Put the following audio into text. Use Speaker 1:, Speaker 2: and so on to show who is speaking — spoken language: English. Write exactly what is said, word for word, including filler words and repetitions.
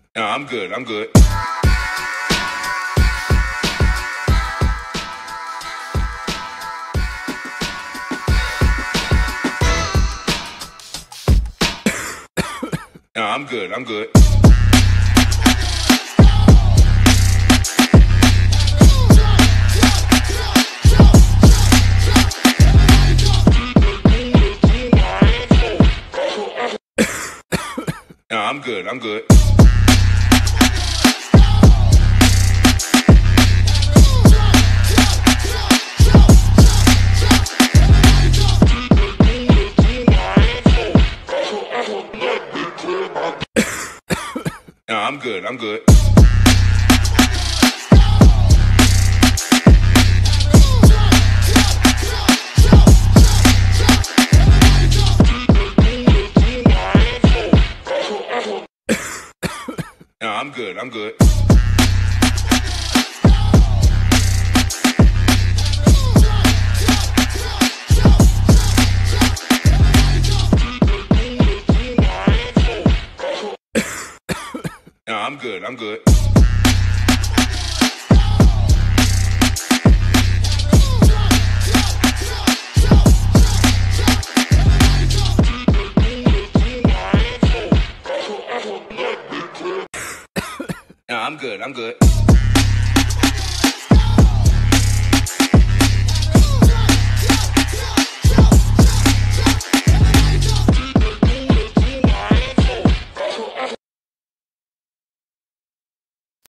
Speaker 1: No, I'm good. I'm good. No, I'm good. I'm good. No, I'm good. I'm good. No, I'm good. I'm good. No, I'm good. I'm good. No, I'm good. I'm good. No, I'm good. I'm good.